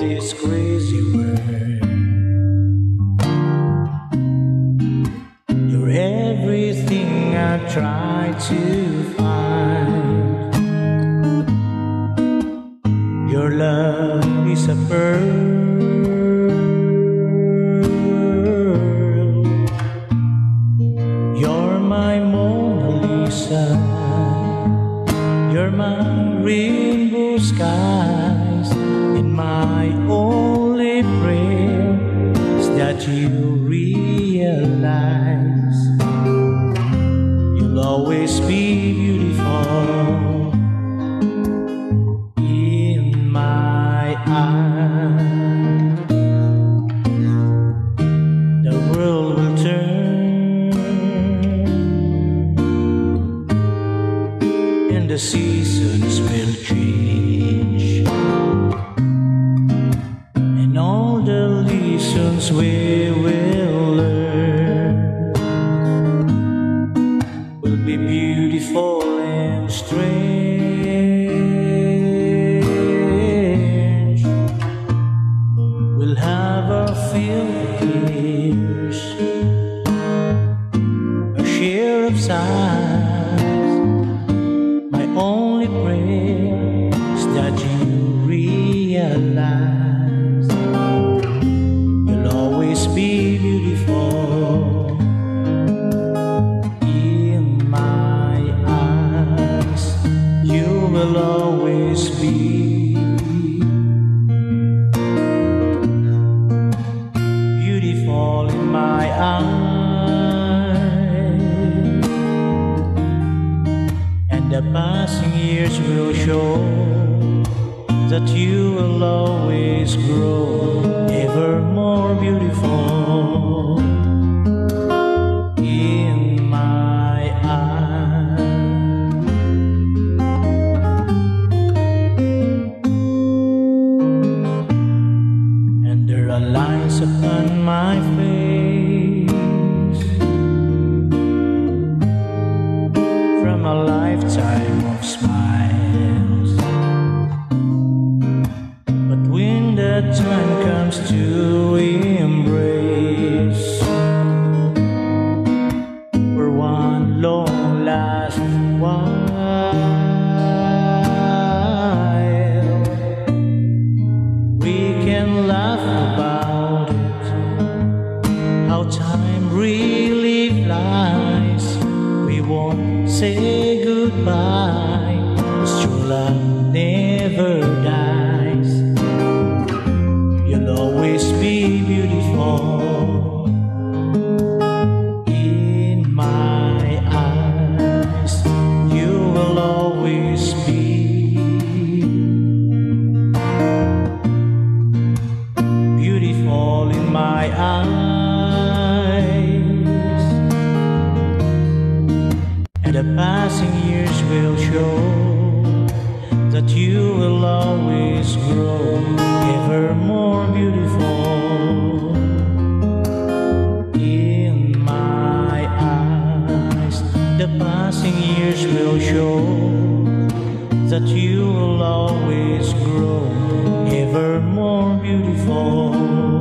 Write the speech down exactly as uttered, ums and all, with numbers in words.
this crazy world. You're everything I try to find. Your love is a pearl. You're my Mona Lisa. You're my rainbow skies. And my only prayer is that you realize you'll always be beautiful in my eyes. The world will turn and the seasons will change, and all the lessons we will learn will be beautiful and strange. We'll have our fill of tears, our share of sighs. My only prayer is that you realize you'll always be beautiful in my eyes. You will always be beautiful in my eyes, and the passing years will show that you will always grow ever more beautiful in my eyes. And there are lines upon my face from a lifetime of smiles. But when the time comes to embrace for one long last while, we can laugh about it, how time really flies. We won't say goodbye, 'cause true love never dies. You'll always be beautiful in my eyes. You will always be beautiful in my eyes, and the passing years will show that you will always grow ever more beautiful in my eyes. The passing years will show that you will always grow ever more beautiful